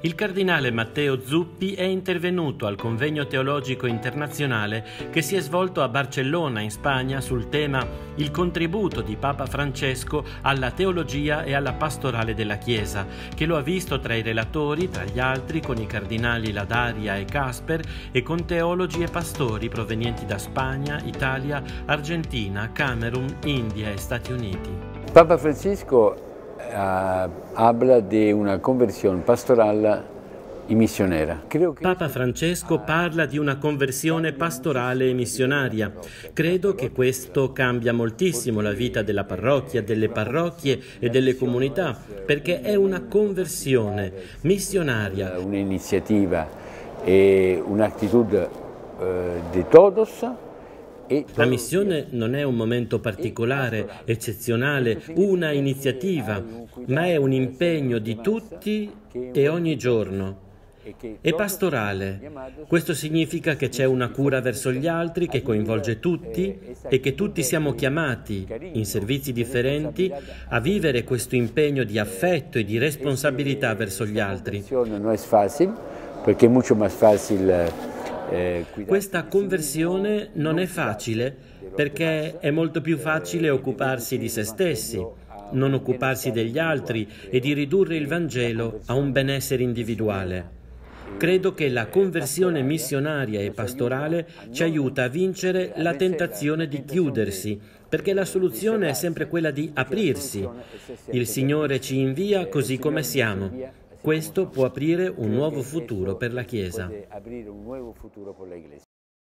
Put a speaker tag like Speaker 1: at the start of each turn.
Speaker 1: Il cardinale Matteo Zuppi è intervenuto al Convegno Teologico Internazionale che si è svolto a Barcellona, in Spagna, sul tema Il contributo di Papa Francesco alla teologia e alla pastorale della Chiesa, che lo ha visto tra i relatori, tra gli altri, con i cardinali Ladaria e Casper e con teologi e pastori provenienti da Spagna, Italia, Argentina, Camerun, India e Stati Uniti.
Speaker 2: Papa Francisco habla de una conversión pastoral y misionera.
Speaker 1: Papa Francesco parla di una conversione pastorale e missionaria. Credo che questo cambia moltissimo la vita della parrocchia, delle parrocchie e delle comunità, perché è una conversione missionaria.
Speaker 2: Un'iniziativa e un'attitudine di todos.
Speaker 1: La missione non è un momento particolare, eccezionale, una iniziativa, ma è un impegno di tutti e ogni giorno. È pastorale. Questo significa che c'è una cura verso gli altri che coinvolge tutti e che tutti siamo chiamati, in servizi differenti, a vivere questo impegno di affetto e di responsabilità verso gli altri.
Speaker 2: Non è facile, perché è molto più facile.
Speaker 1: Questa conversione non è facile perché è molto più facile occuparsi di se stessi, non occuparsi degli altri e di ridurre il Vangelo a un benessere individuale. Credo che la conversione missionaria e pastorale ci aiuta a vincere la tentazione di chiudersi, perché la soluzione è sempre quella di aprirsi. Il Signore ci invia così come siamo. Questo può aprire un nuovo futuro per la Chiesa.